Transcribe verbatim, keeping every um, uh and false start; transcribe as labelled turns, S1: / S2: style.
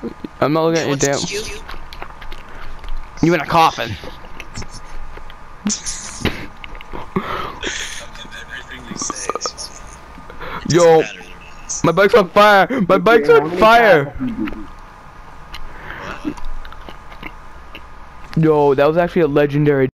S1: I'm not looking at your damn. You in a coffin. Yo, my bike's on fire. My bike's on fire. Yo, that was actually a legendary.